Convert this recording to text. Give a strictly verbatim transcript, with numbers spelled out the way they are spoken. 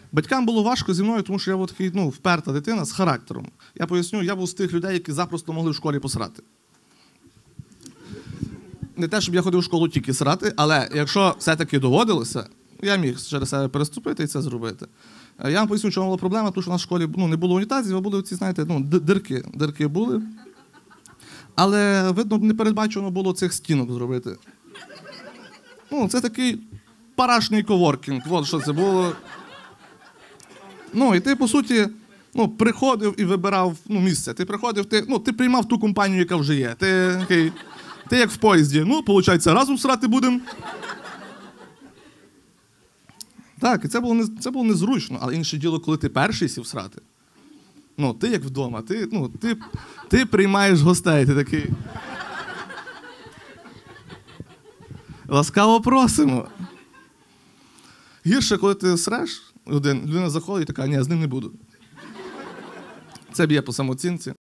Батькам було важко зі мною, тому що я був такий, ну, вперта дитина з характером. Я поясню, я був з тих людей, які запросто могли в школі посрати. Не те, щоб я ходив в школу тільки срати, але якщо все-таки доводилося, я міг через себе переступити і це зробити. Я вам поясню, чому була проблема, тому що в нас в школі, ну, не було унітазів, а були ці, знаєте, ну, дирки. Дирки були. Але, видно, не передбачено було цих стінок зробити. Ну, це такий парашний коворкінг, от що це було. Ну, і ти, по суті, ну, приходив і вибирав, ну, місце. Ти приходив, ти, ну, ти приймав ту компанію, яка вже є. Ти, такий, ти як в поїзді, ну, виходить, разом срати будемо. Так, і це було, не, це було незручно, але інше діло, коли ти перший сів срати. Ну, ти як вдома, ти, ну, ти, ти приймаєш гостей, ти такий. Ласкаво просимо. Гірше, коли ти среш, один, людина заходить і така, ні, з ним не буду. Це б'є по самооцінці.